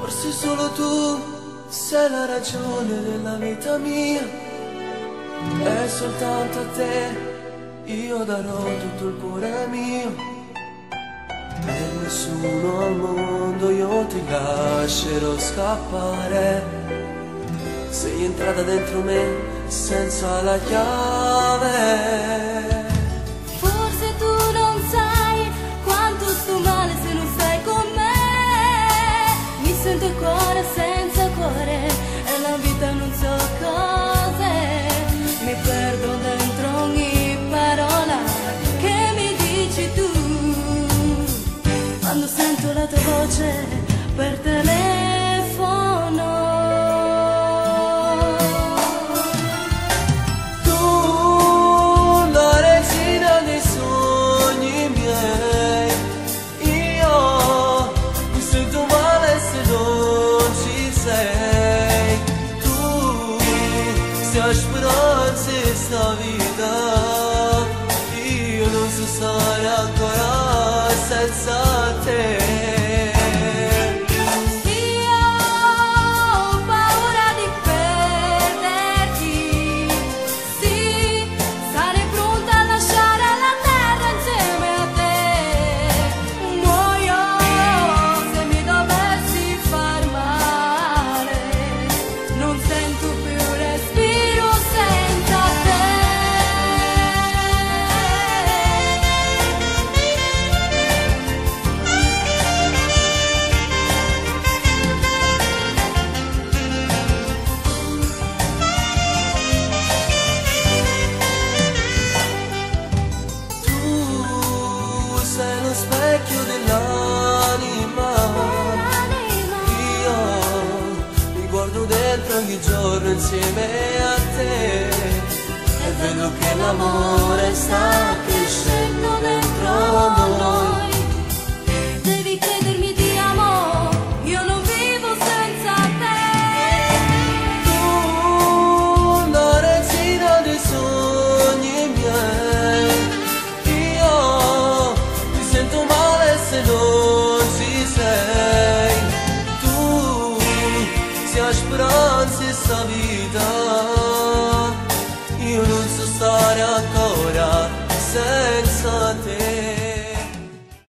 Forse solo tu sei la ragione della vita mia, e soltanto a te io darò tutto il cuore mio. Per nessuno al mondo io ti lascerò scappare. Sei entrata dentro me senza la chiave. Forse tu non sai quanto sto male se non stai con me. Mi sento il cuore senza cuore e la vita non so cos'è. Mi perdo dentro ogni parola che mi dici tu. Quando sento la tua voce per telefono. Tu, la regina dei sogni miei, io mi sento male se non ci sei. Tu sei a speranza in sta vita, io non so stare ancora senza te. Io ho paura di perderti, sì, sarei pronta a lasciare la terra insieme a te. Muoio se mi dovessi far male, non sento più respiro senza te. Sei lo specchio dell'anima, io mi guardo dentro ogni giorno insieme a te e vedo che l'amore sta crescendo dentro noi. Devi credermi, ti amo, io non vivo senza te. Tu, la regina dei sogni miei, io mi sento male se non ci sei. Tu sei a speranza in sta vita, io non so stare ancora senza te.